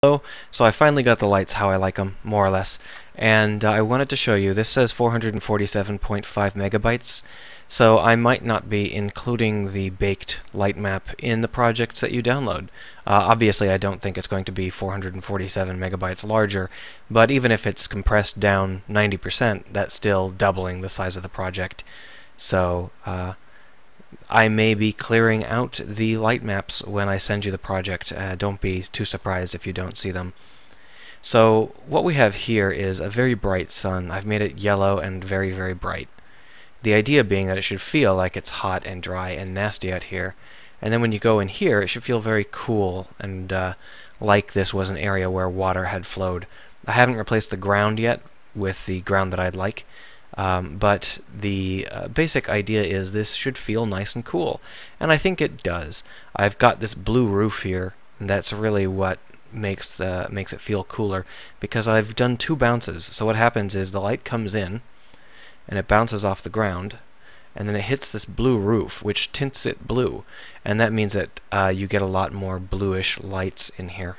So I finally got the lights how I like them, more or less. And I wanted to show you, this says 447.5 megabytes, so I might not be including the baked light map in the projects that you download. Obviously I don't think it's going to be 447 megabytes larger, but even if it's compressed down 90%, that's still doubling the size of the project. So I may be clearing out the light maps when I send you the project. Don't be too surprised if you don't see them. So what we have here is a very bright sun. I've made it yellow and very, very bright. The idea being that it should feel like it's hot and dry and nasty out here. And then when you go in here, it should feel very cool and like this was an area where water had flowed. I haven't replaced the ground yet with the ground that I'd like. But the basic idea is this should feel nice and cool, and I think it does. I've got this blue roof here, and that's really what makes it feel cooler, because I've done two bounces. So what happens is the light comes in, and it bounces off the ground, and then it hits this blue roof, which tints it blue, and that means that you get a lot more bluish lights in here.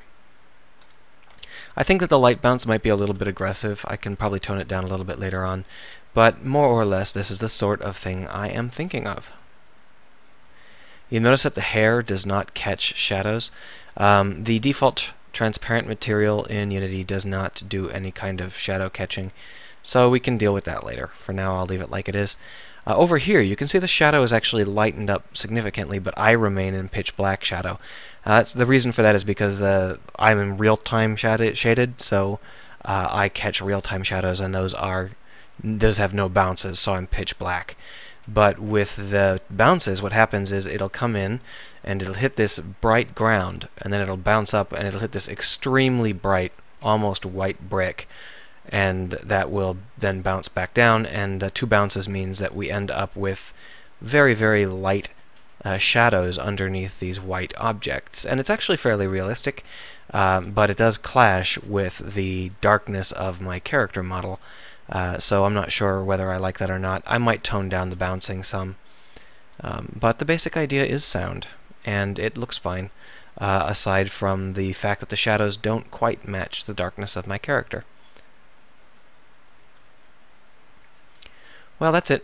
I think that the light bounce might be a little bit aggressive. I can probably tone it down a little bit later on. But more or less, this is the sort of thing I am thinking of. You notice that the hair does not catch shadows. The default transparent material in Unity does not do any kind of shadow catching, so we can deal with that later. For now, I'll leave it like it is. Over here, you can see the shadow is actually lightened up significantly, but I remain in pitch black shadow. The reason for that is because I'm in real-time shaded, so I catch real-time shadows, and those have no bounces, so I'm pitch black. But with the bounces, what happens is it'll come in, and it'll hit this bright ground, and then it'll bounce up, and it'll hit this extremely bright, almost white brick, and that will then bounce back down, and two bounces means that we end up with very, very light shadows underneath these white objects. And it's actually fairly realistic, but it does clash with the darkness of my character model, so I'm not sure whether I like that or not. I might tone down the bouncing some, but the basic idea is sound, and it looks fine, aside from the fact that the shadows don't quite match the darkness of my character. Well, that's it.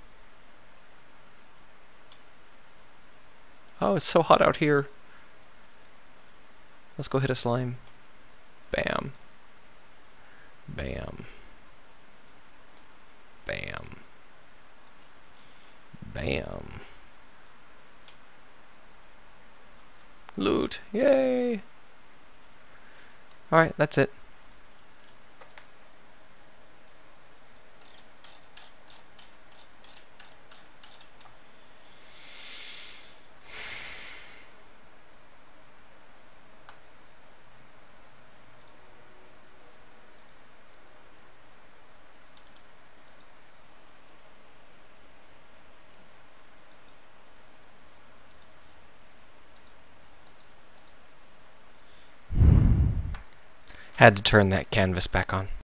Oh, it's so hot out here. Let's go hit a slime. Bam. Bam. Bam. Bam. Loot. Yay. Alright, that's it. Had to turn that canvas back on.